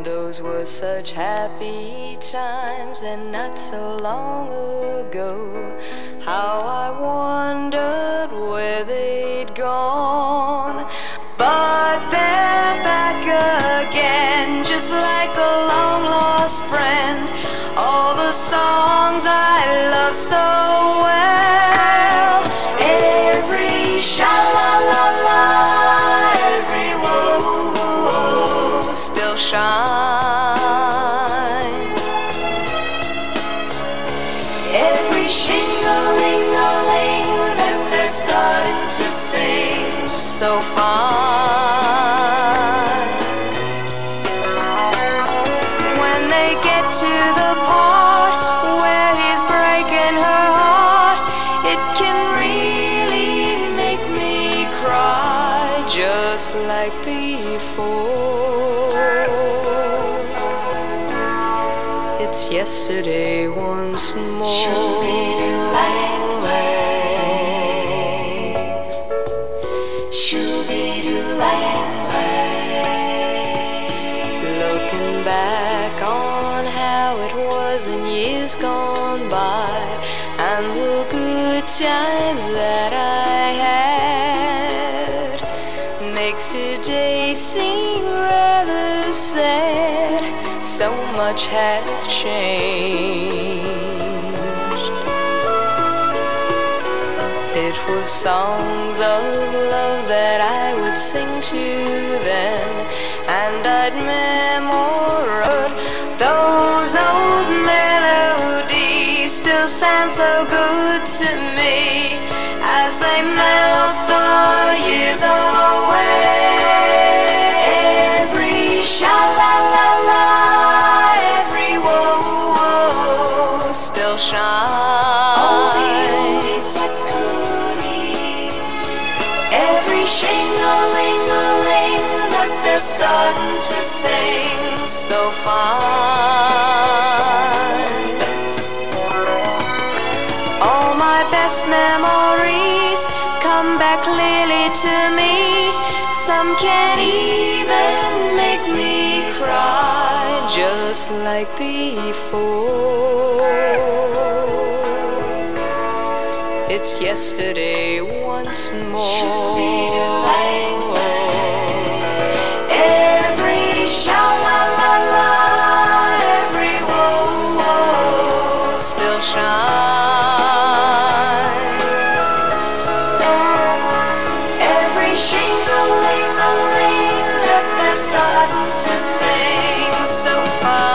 Those were such happy times, and not so long ago. How I wondered where they'd gone. But they're back again, just like a long-lost friend. All the songs I love so well, every sha-la-la-la, every whoa-whoa still shines. Every shing-a-ling-a-ling that they're starting to sing so fine. When they get to the part where he's breaking her heart, it can really make me cry, just like before. It's yesterday once more. Looking back on how it was in years gone by, and the good times that I had, makes today seem rather sad. So much has changed. It was songs of love that I would sing to then, and I'd memorize those old melodies. Still sound so good to me as they melt the years away. Every sha-la-la-la, every whoa-whoa still shines. All the oldies but goodies, every shing-a-ling-a-ling that they're starting to sing so fine. All my best memories come back clearly to me. Some can't even make me cry, just like before. It's yesterday once more. Every sha-la-la-la, every whoa-whoa still shines. Every shing-a-ling-a-ling that they're starting to sing so far.